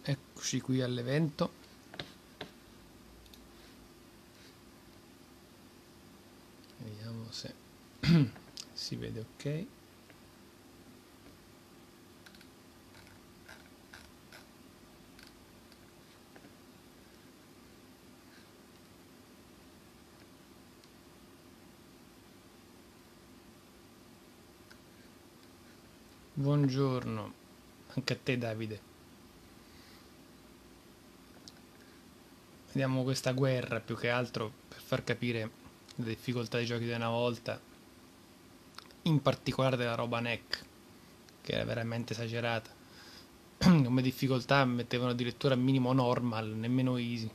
Eccoci qui all'evento. Vediamo se si vede ok. Buongiorno anche a te, Davide. Vediamo questa guerra più che altro per far capire le difficoltà dei giochi di una volta, in particolare della roba NEC, che era veramente esagerata. Come difficoltà mettevano addirittura minimo normal, nemmeno easy.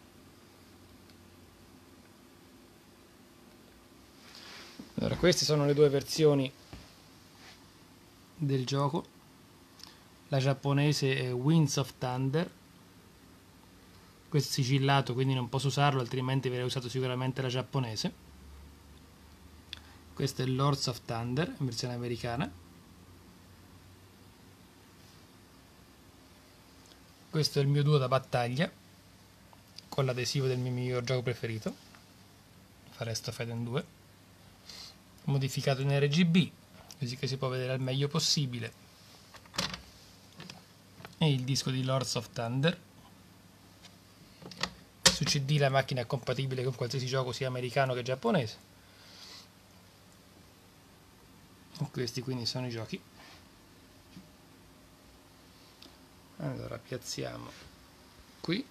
Allora, queste sono le due versioni del gioco. La giapponese è Winds of Thunder. Questo è sigillato, quindi non posso usarlo, altrimenti avrei usato sicuramente la giapponese. Questo è Lords of Thunder, in versione americana. Questo è il mio duo da battaglia, con l'adesivo del mio miglior gioco preferito, Forest of Eden 2, modificato in RGB, così che si può vedere al meglio possibile. E il disco di Lords of Thunder. Su CD la macchina è compatibile con qualsiasi gioco sia americano che giapponese. E questi quindi sono i giochi. Allora piazziamo qui.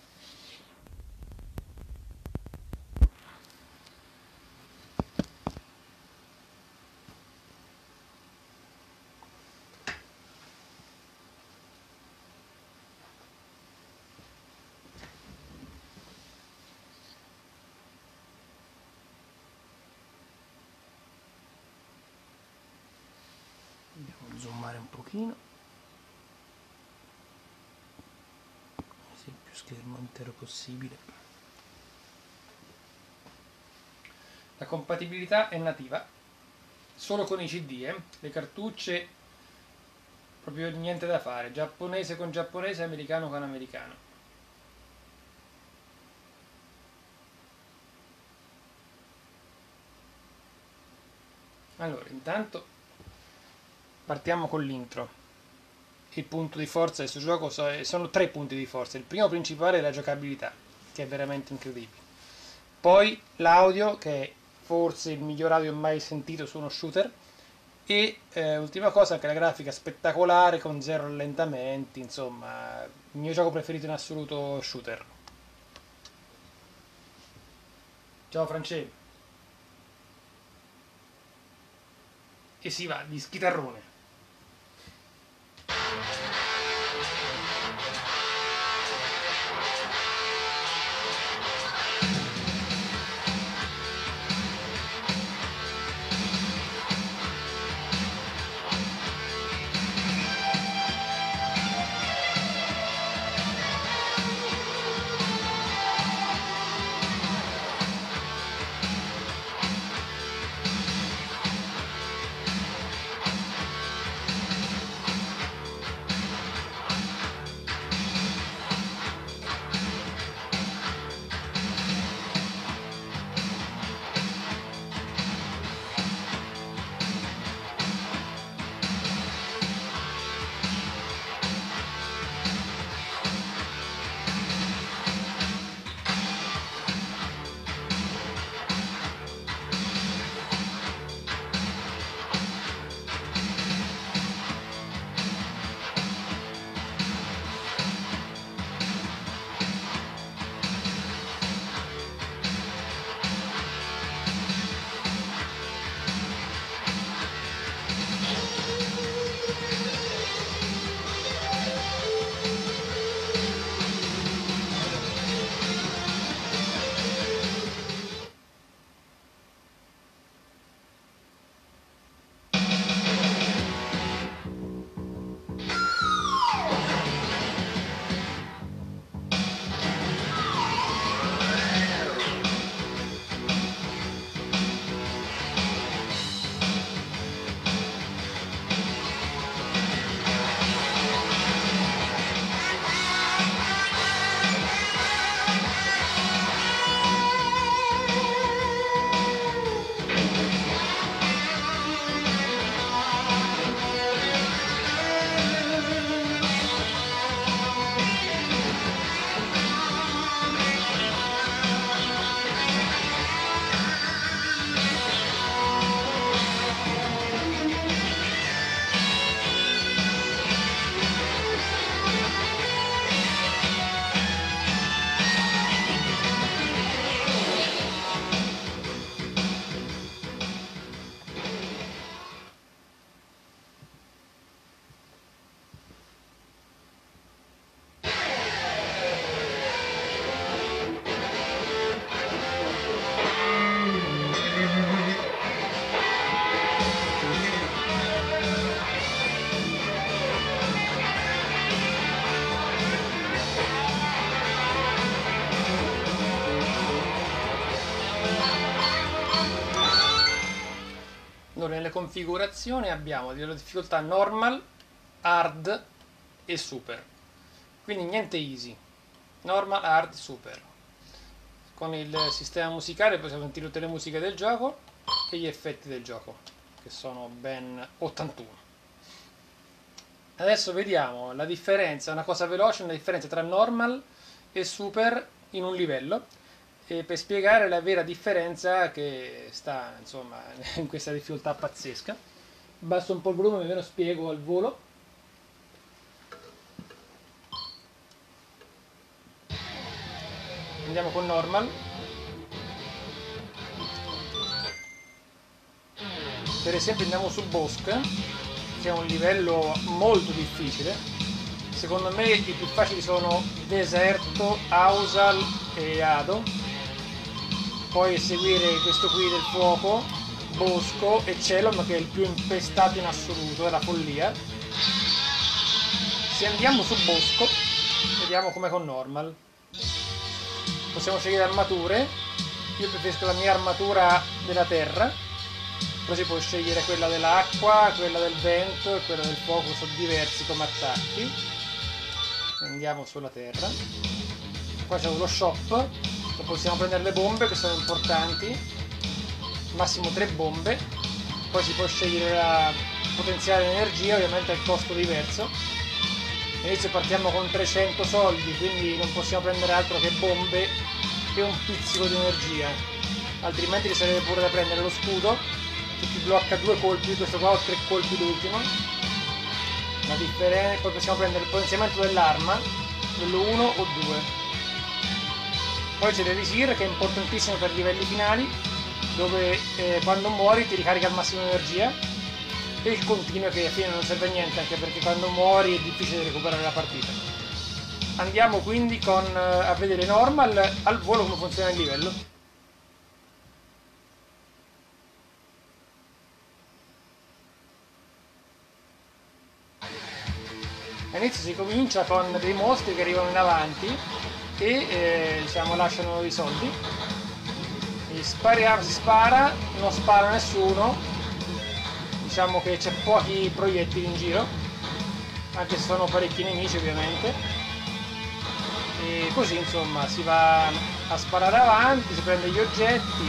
Andiamo a zoomare un pochino, così il più schermo intero possibile. La compatibilità è nativa solo con i CD, le cartucce proprio niente da fare, giapponese con giapponese, americano con americano. Allora, intanto partiamo con l'intro. Il punto di forza di questo gioco sono 3 punti di forza. Il primo principale è la giocabilità, che è veramente incredibile. Poi l'audio, che è forse il miglior audio mai sentito su uno shooter. E ultima cosa, anche la grafica spettacolare con 0 rallentamenti. Insomma, il mio gioco preferito in assoluto shooter. Ciao Francesco. E si va di schitarrone. configurazione abbiamo livello di difficoltà normal, hard e super. Quindi niente easy. Normal, hard, super. Con il sistema musicale possiamo sentire tutte le musiche del gioco e gli effetti del gioco, che sono ben 81. Adesso vediamo la differenza, una cosa veloce, una differenza tra normal e super in un livello, e per spiegare la vera differenza che sta, insomma, in questa difficoltà pazzesca. Basso un po' il volume, ve lo spiego al volo. Andiamo con normal. Per esempio andiamo sul bosco, che è un livello molto difficile. Secondo me i più facili sono Deserto, Ausal e Ado. Poi seguire questo qui del fuoco, Bosco e Celon, che è il più impestato in assoluto, è la follia. Se andiamo su Bosco, vediamo com'è con normal. Possiamo scegliere armature. Io preferisco la mia armatura della terra. Poi si può scegliere quella dell'acqua, quella del vento e quella del fuoco, sono diversi come attacchi. Andiamo sulla terra. Poi c'è lo shop, dove possiamo prendere le bombe che sono importanti, massimo 3 bombe. Poi si può scegliere la potenziale energia, ovviamente a costo diverso. All'inizio partiamo con 300 soldi, quindi non possiamo prendere altro che bombe e un pizzico di energia, altrimenti ci sarebbe pure da prendere lo scudo che ti blocca 2 colpi, questo qua ho 3 colpi d'ultimo. La differenza, poi possiamo prendere il potenziamento dell'arma, quello 1 o 2. Poi c'è l'elisir, che è importantissimo per i livelli finali, dove quando muori ti ricarica al massimo energia, e il continuo, che alla fine non serve a niente, anche perché quando muori è difficile recuperare la partita. Andiamo quindi a vedere normal al volo come funziona il livello. All'inizio si comincia con dei mostri che arrivano in avanti e diciamo lasciano i soldi. E si spara, non spara nessuno, diciamo che c'è pochi proiettili in giro, anche se sono parecchi nemici ovviamente. E così insomma si va a sparare avanti, si prende gli oggetti.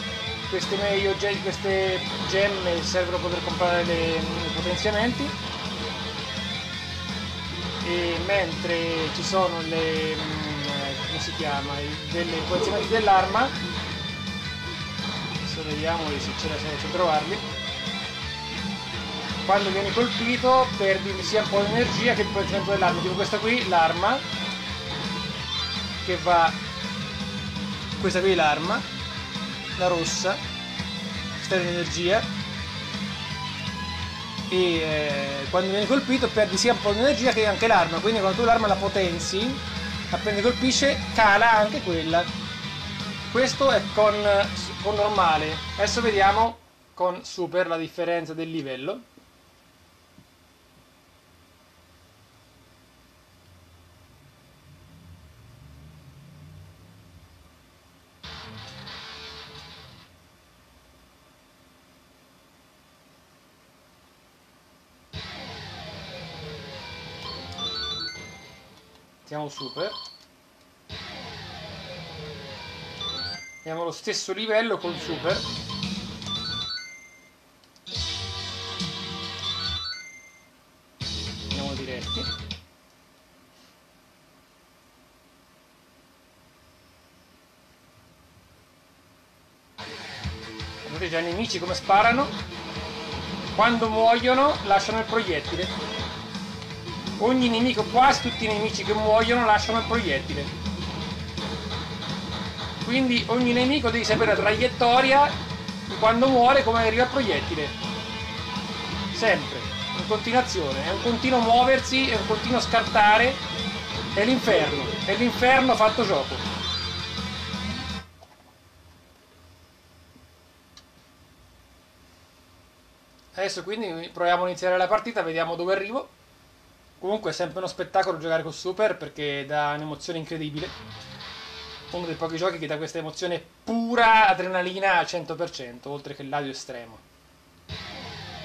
Queste gemme servono per poter comprare i potenziamenti. E mentre ci sono come si chiama, dei potenziamenti dell'arma, adesso vediamo se ce la riesco a trovarli. Quando vieni colpito perdi sia un po' di energia che il potenziamento dell'arma, tipo questa qui, l'arma che va, questa qui è l'arma, la rossa, questa è l'energia. E quando vieni colpito perdi sia un po' di energia che anche l'arma, quindi quando tu l'arma la potenzi, appena colpisce cala anche quella. Questo è con normale. Adesso vediamo con super la differenza del livello. Mettiamo super. Abbiamo lo stesso livello con super. Andiamo diretti. Vedete già i nemici come sparano. Quando muoiono lasciano il proiettile. Ogni nemico, quasi tutti i nemici che muoiono lasciano il proiettile. Quindi ogni nemico devi sapere la traiettoria di quando muore, come arriva il proiettile. Sempre, in continuazione. È un continuo muoversi, è un continuo scartare. È l'inferno fatto gioco. Adesso quindi proviamo a iniziare la partita, vediamo dove arrivo. Comunque è sempre uno spettacolo giocare con Super, perché dà un'emozione incredibile. Uno dei pochi giochi che dà questa emozione pura adrenalina al 100%, oltre che l'audio estremo.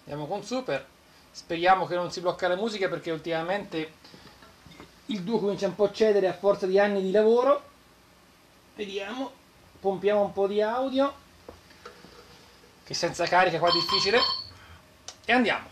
Andiamo con super. Speriamo che non si blocca la musica perché ultimamente il duo comincia un po' a cedere a forza di anni di lavoro. Vediamo. Pompiamo un po' di audio. Che senza carica qua è difficile. E andiamo.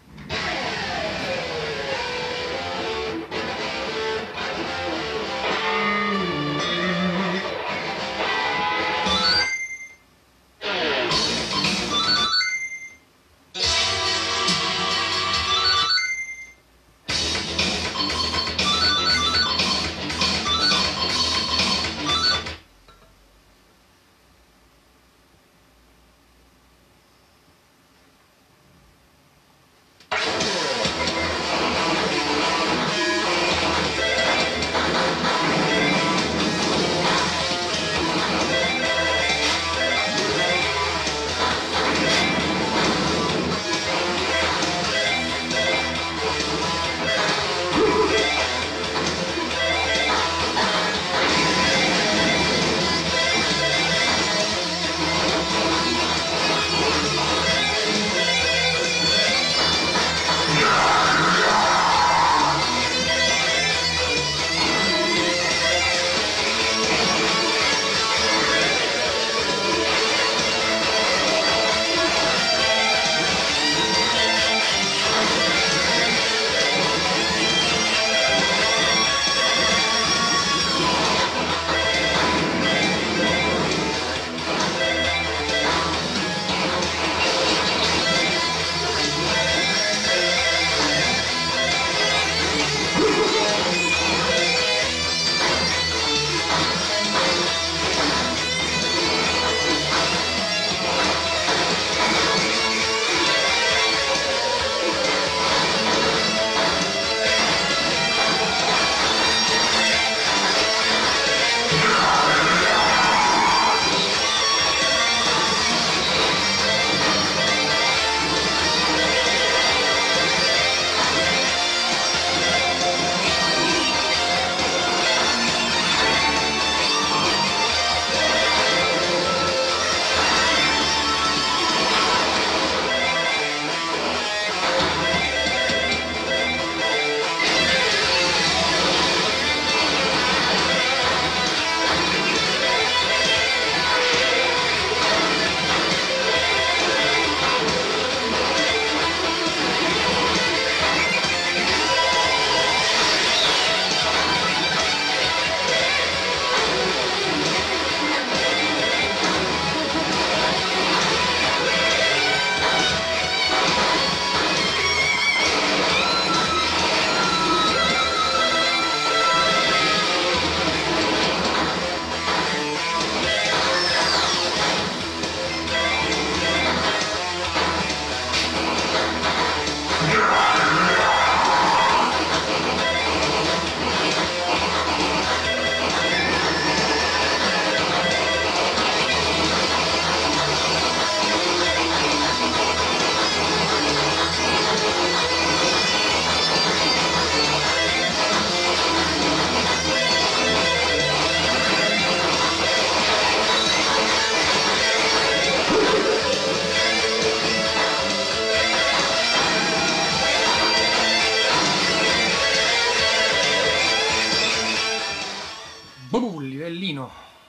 Livellino.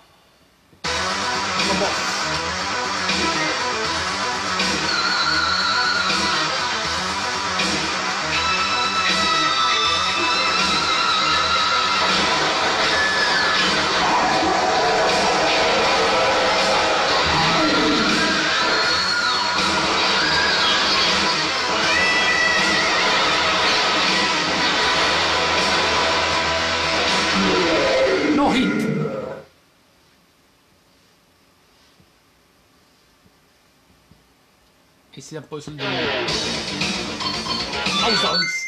No hit. E si dà poi sul Thousands.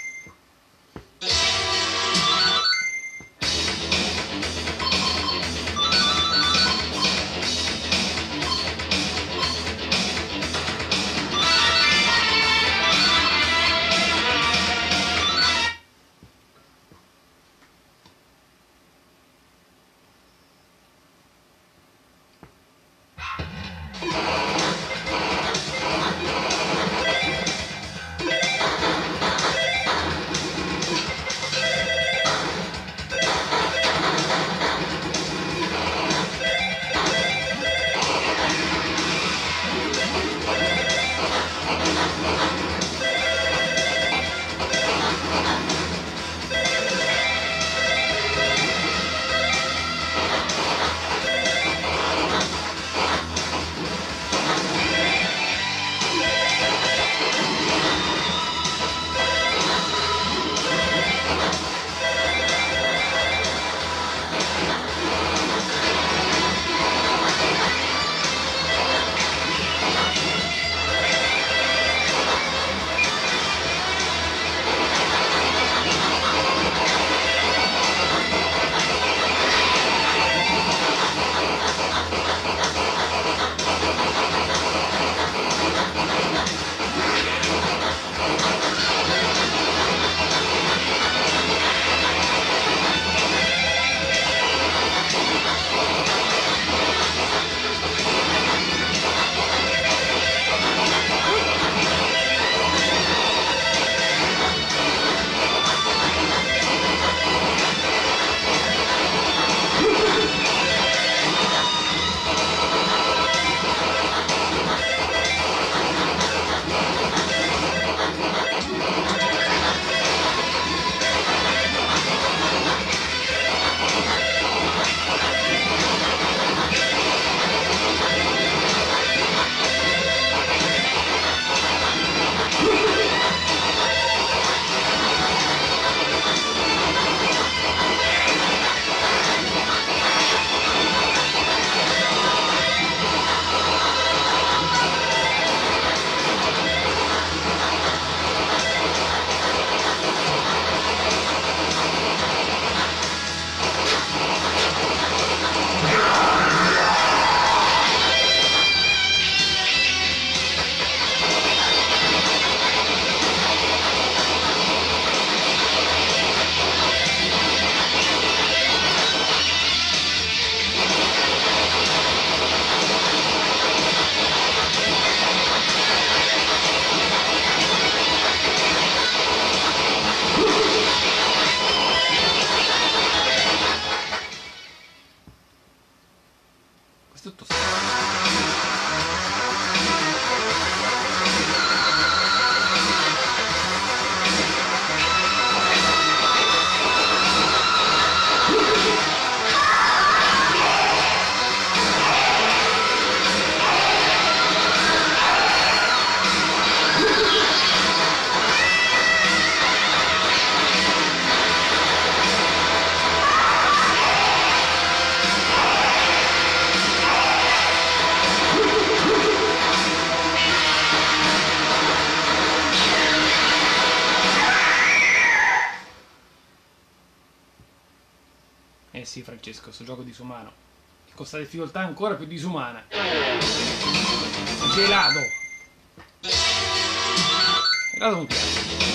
sì, Francesco, questo gioco disumano. Con questa difficoltà ancora più disumana. Gelato. Gelato non piace.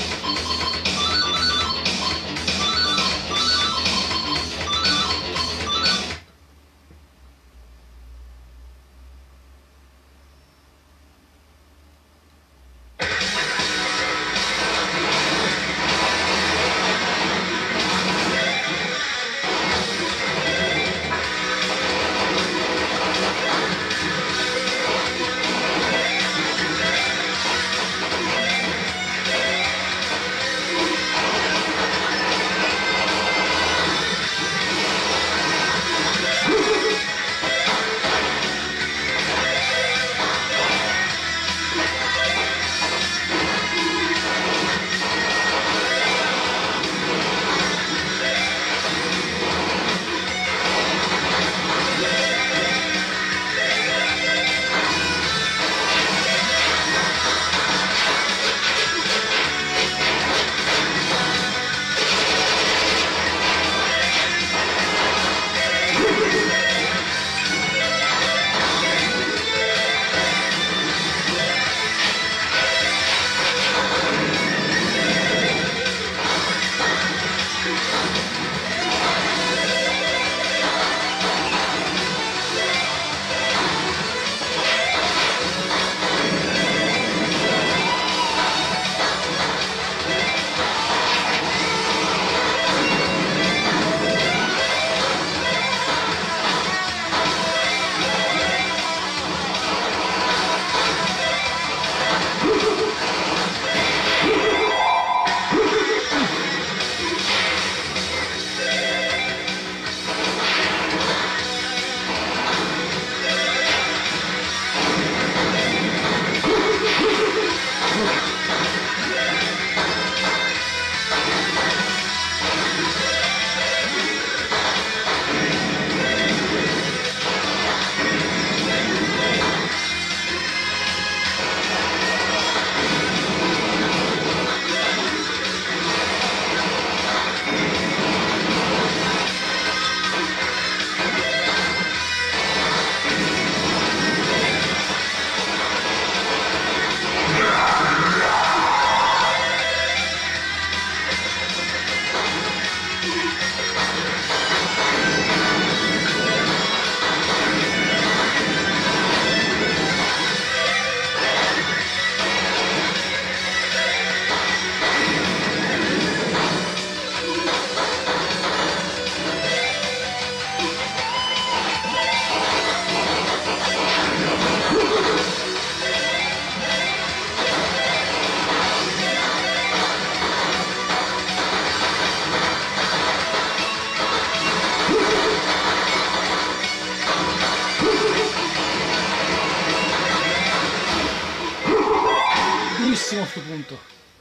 Durissimo a questo punto.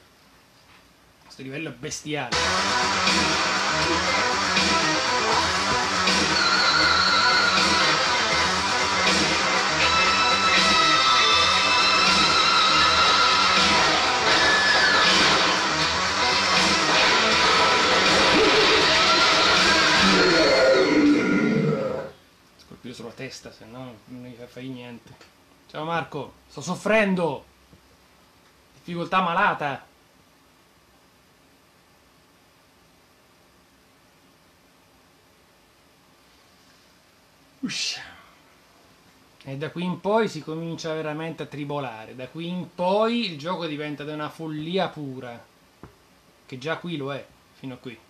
Questo livello è bestiale. Scolpito sulla testa, se no non gli fai niente. Ciao Marco, sto soffrendo. Difficoltà malata. E da qui in poi si comincia veramente a tribolare. Da qui in poi il gioco diventa di una follia pura. Che già qui lo è, fino a qui.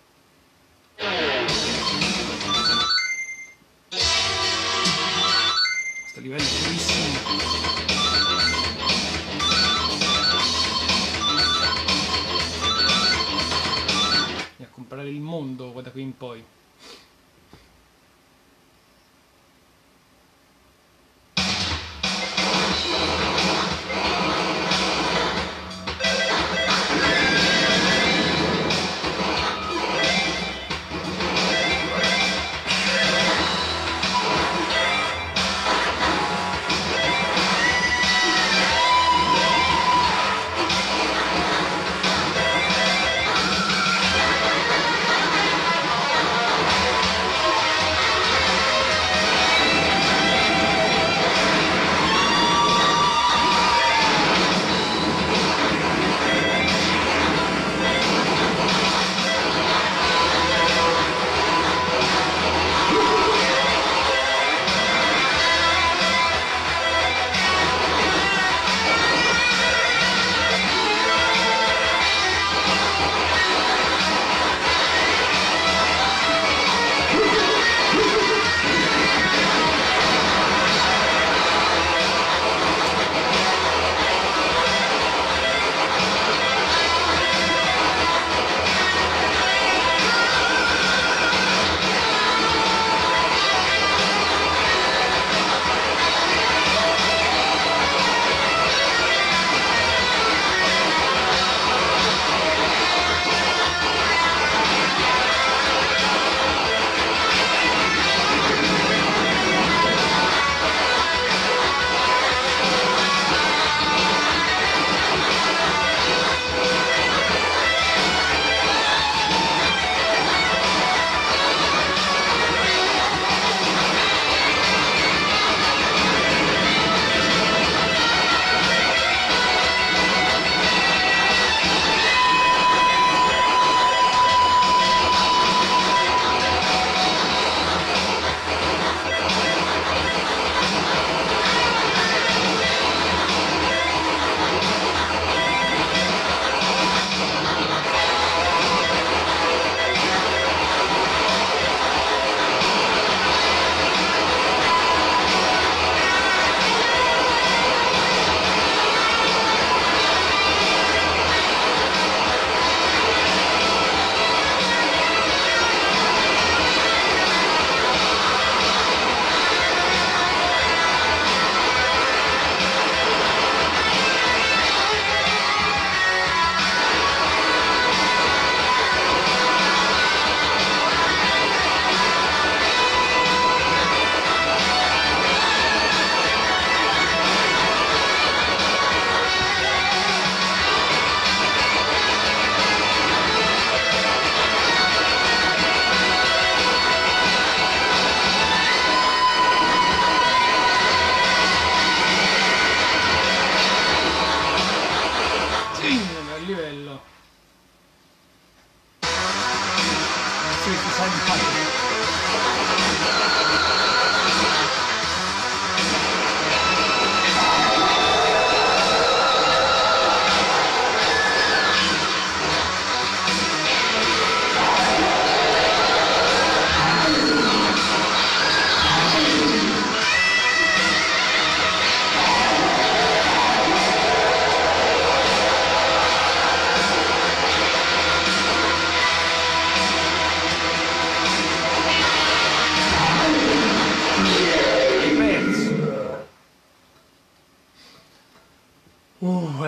Questo livello è durissimo. A comprare il mondo da qui in poi.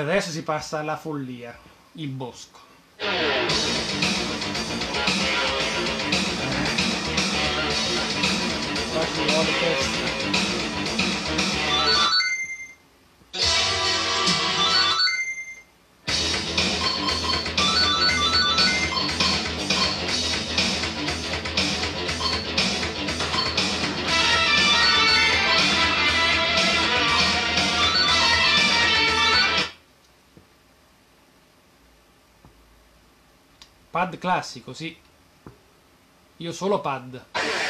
adesso si passa alla follia, il bosco. Infatti ho le teste. Pad classico, sì. Io solo pad.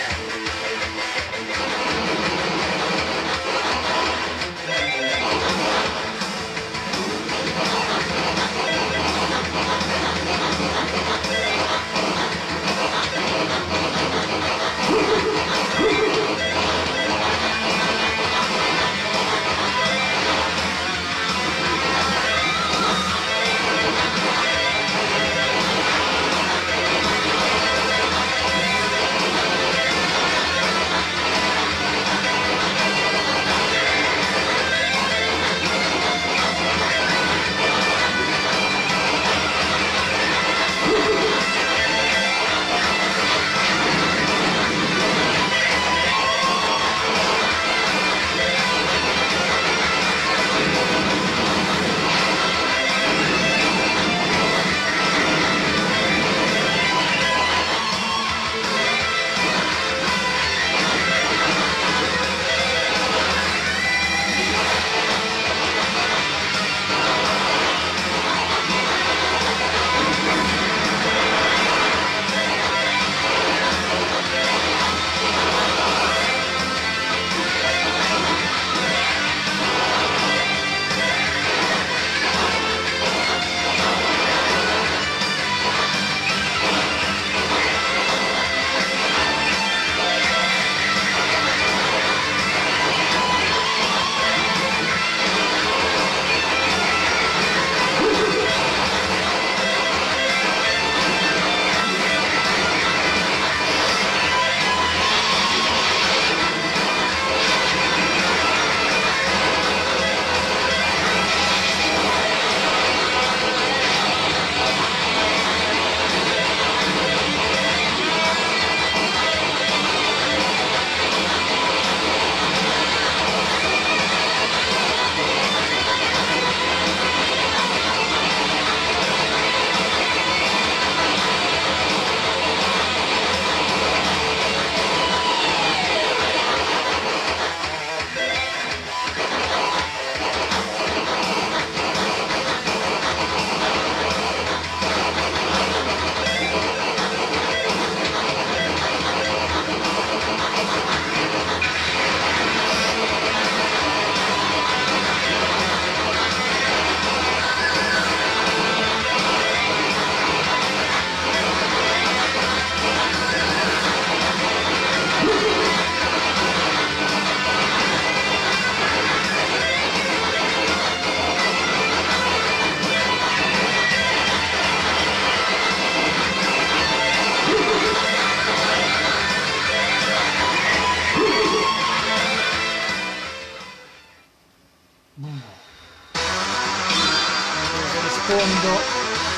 Rispondo.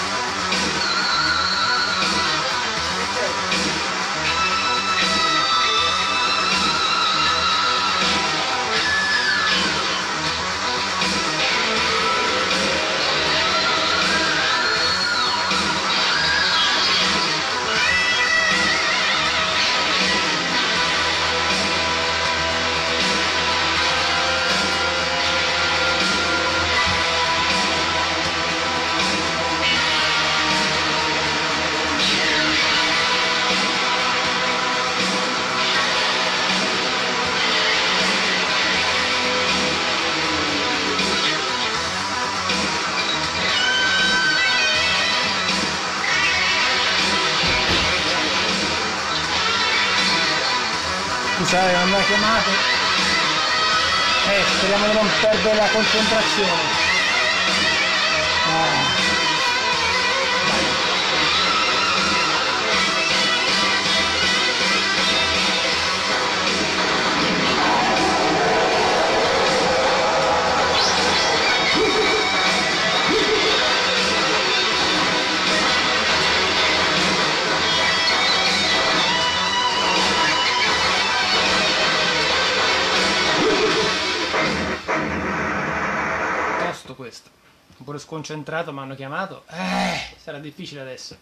Scusate, non mi ha chiamato. Speriamo di non perdere la concentrazione. Un po' sconcentrato, mi hanno chiamato. Sarà difficile adesso.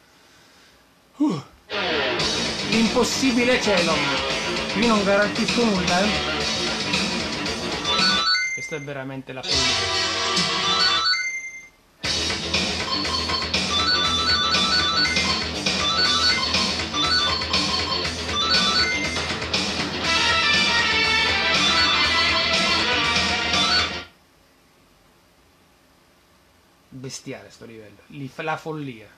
L'impossibile cielo. Qui non garantisco nulla, eh. Questa è veramente la follia. Bestiale sto livello. La follia.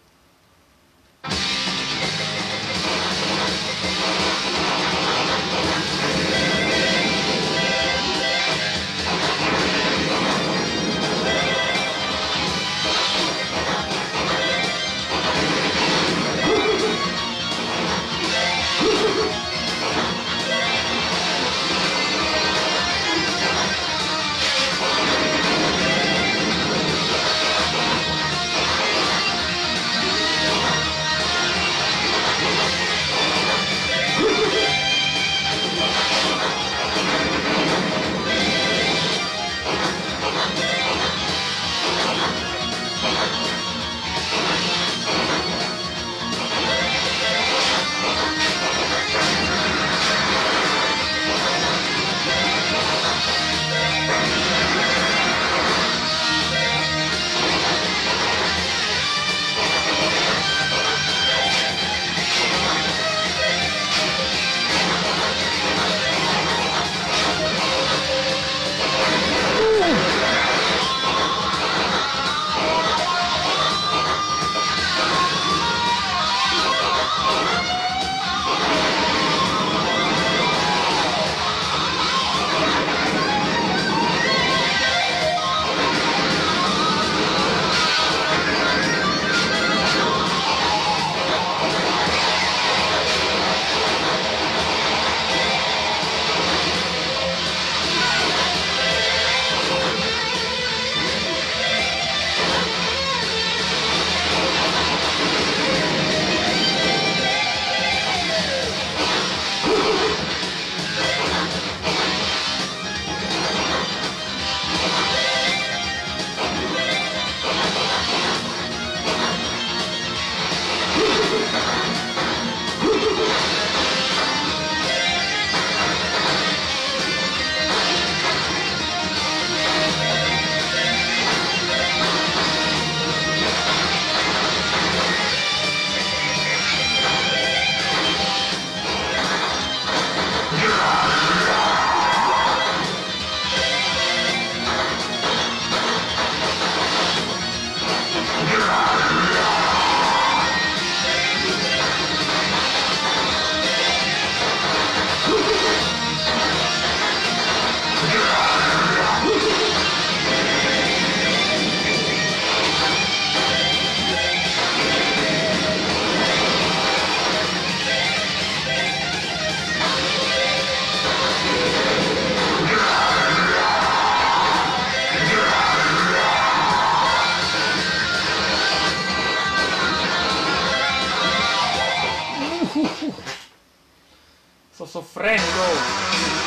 Sto soffrendo.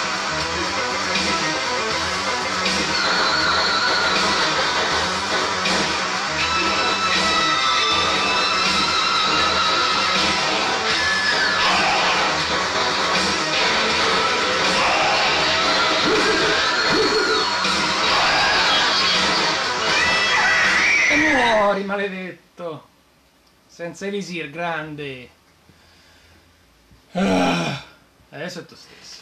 E muori, maledetto. Senza Elisir, grande. Adesso è tu stesso.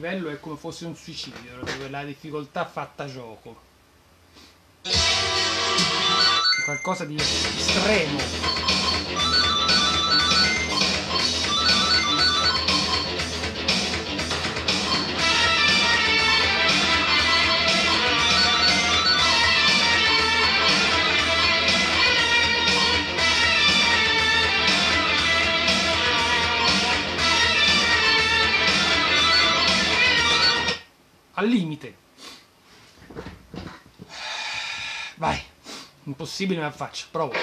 livello è come fosse un suicidio, dove la difficoltà fatta gioco. È qualcosa di estremo. Al limite. Vai. Impossibile ma faccio. Provo.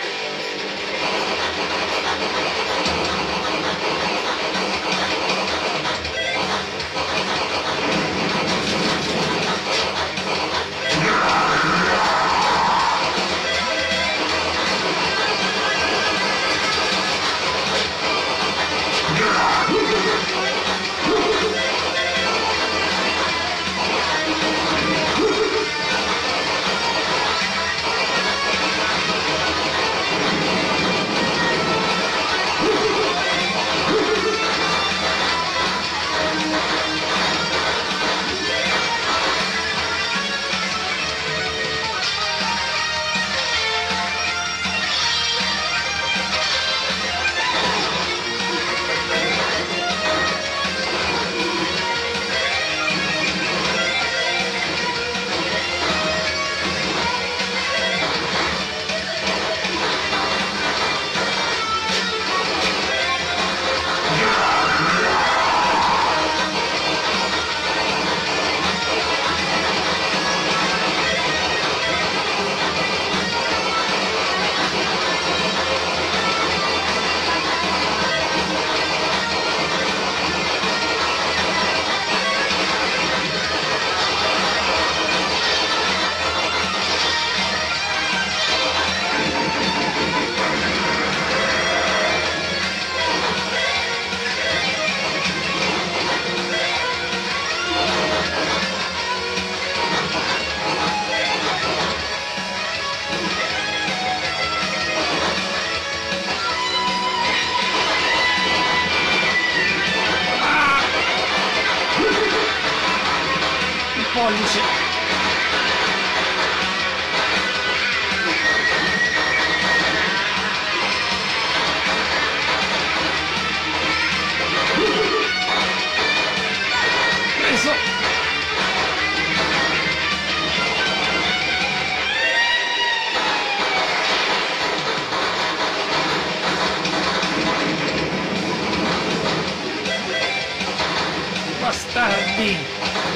Pollice. Preso. Bastardi.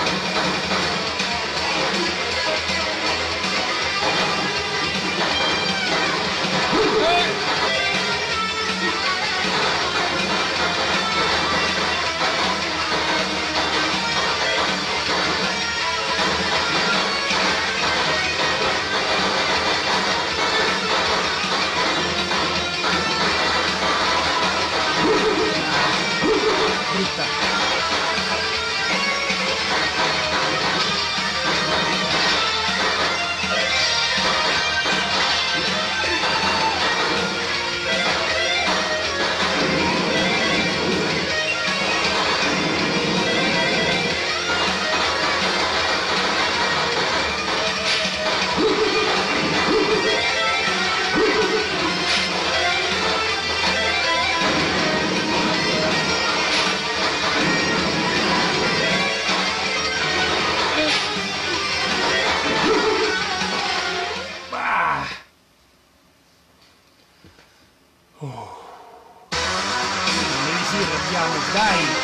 Dai!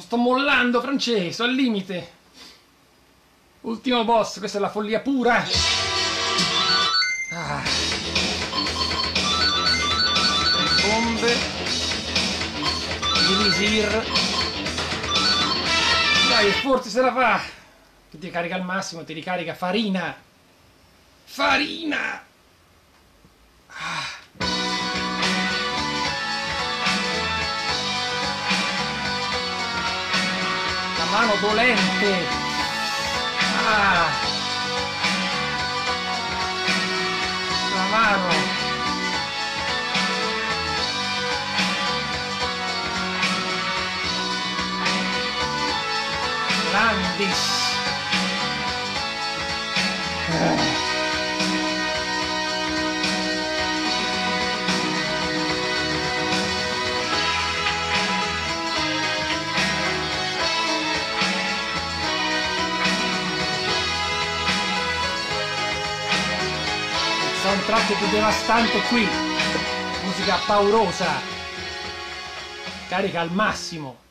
sto mollando, Francesco, al limite. Ultimo boss, questa è la follia pura. Ah. Le bombe. Elisir. Dai, forse se la fa. Che ti carica al massimo, ti ricarica farina. Farina! Ah. La mano dolente. Ah. La mano. Landis. Soundtrack più devastante qui, musica paurosa, carica al massimo.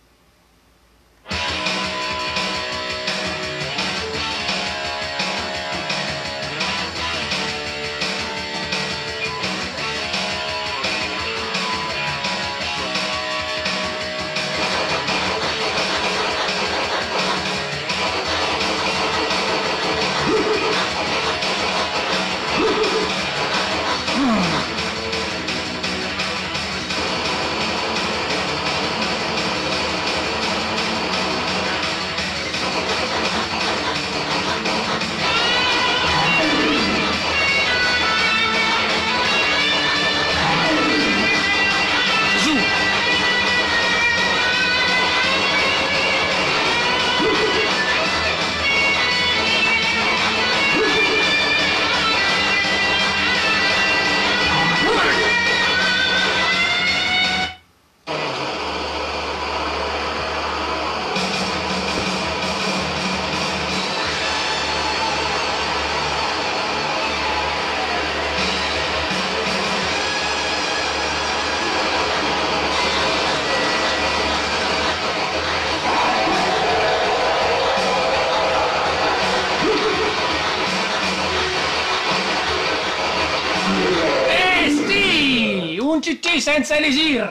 Un CC senza Elisir!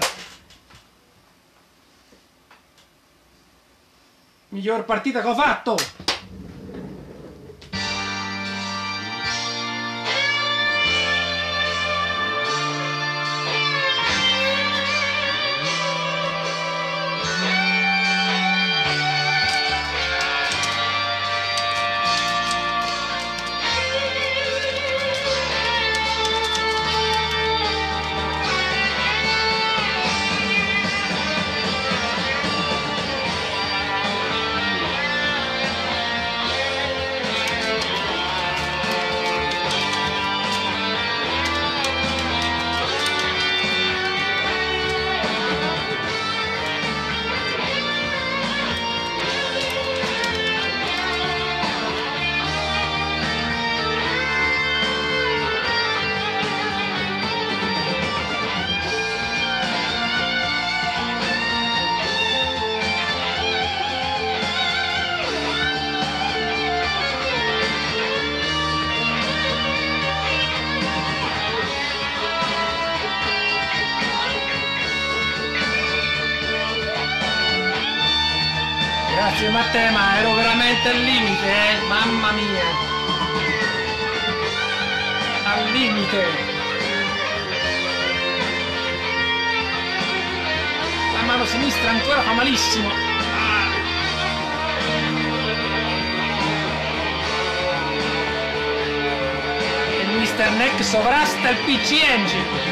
Miglior partita che ho fatto! Grazie Matteo, ma ero veramente al limite, mamma mia! Al limite! La mano sinistra ancora fa malissimo! Ah. E il Mr. Neck sovrasta il PC Engine!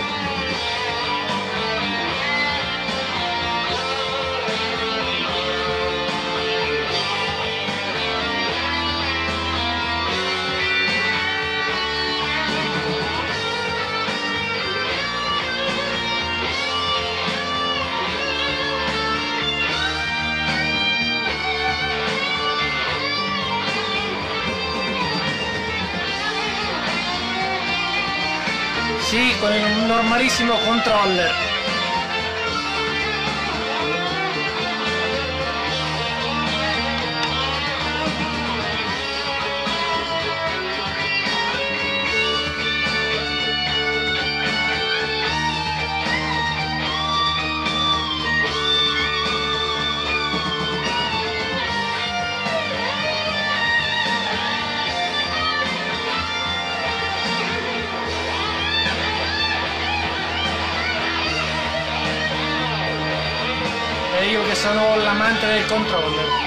Sì, con un normalissimo controller. E io che sono l'amante del controller.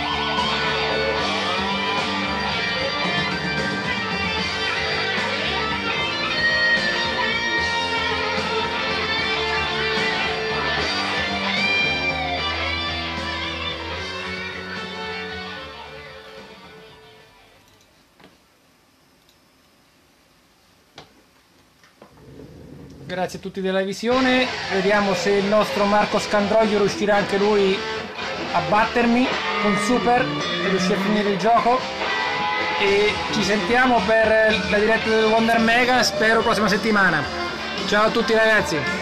Grazie a tutti della visione, vediamo se il nostro Marco Scandroglio riuscirà anche lui a battermi con Super e riuscire a finire il gioco. E ci sentiamo per la diretta del Wonder Mega, spero prossima settimana. Ciao a tutti ragazzi!